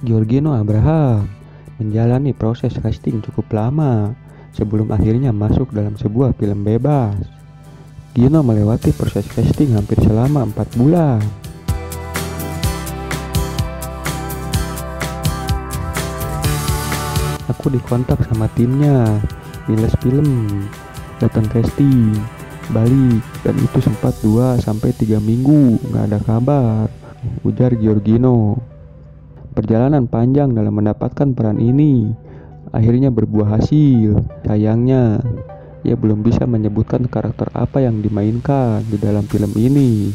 Giorgino Abraham menjalani proses casting cukup lama sebelum akhirnya masuk dalam sebuah film bebas. Gino melewati proses casting hampir selama 4 bulan. Aku dikontak sama timnya, Miles Film, datang casting, balik, dan itu sempat 2-3 minggu nggak ada kabar, ujar Giorgino. Perjalanan panjang dalam mendapatkan peran ini akhirnya berbuah hasil. Sayangnya, ia belum bisa menyebutkan karakter apa yang dimainkan di dalam film ini.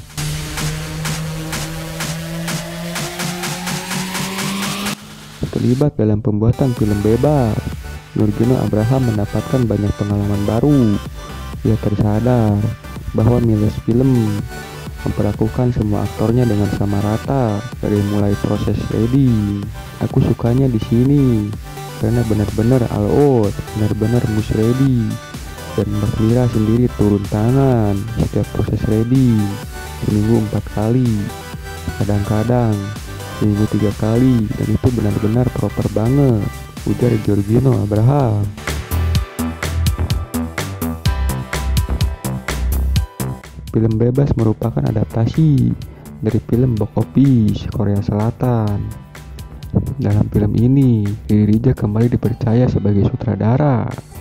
Terlibat dalam pembuatan film bebas, Giorgino Abraham mendapatkan banyak pengalaman baru. Ia tersadar bahwa Miles Film memperlakukan semua aktornya dengan sama rata dari mulai proses ready. Aku sukanya di sini karena benar-benar all out, benar-benar mus ready, dan Mbak Mira sendiri turun tangan setiap proses ready, seminggu 4 kali, kadang-kadang seminggu 3 kali, dan itu benar-benar proper banget, ujar Giorgino Abraham. Film bebas merupakan adaptasi dari film box office Korea Selatan. Dalam film ini, Riri Rija kembali dipercaya sebagai sutradara.